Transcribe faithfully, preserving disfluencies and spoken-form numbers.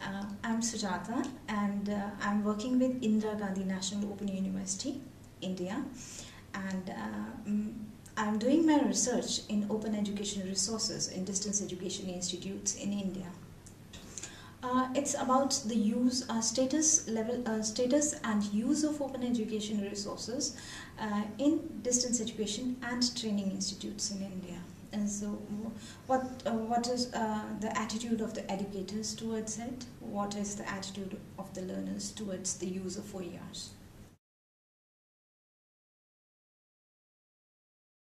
uh, I'm Sujata, and uh, I'm working with Indira Gandhi National Open University, India, and uh, mm, I'm doing my research in open education resources in distance education institutes in India. Uh, it's about the use, uh, status level, uh, status and use of open education resources uh, in distance education and training institutes in India. And so, what uh, what is uh, the attitude of the educators towards it? What is the attitude of the learners towards the use of O E Rs?